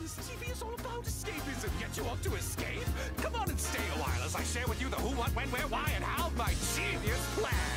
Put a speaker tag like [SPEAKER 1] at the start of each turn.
[SPEAKER 1] This TV is all about escapism, yet you want to escape? Come on and stay a while as I share with you the who, what, when, where, why, and how of my genius plan.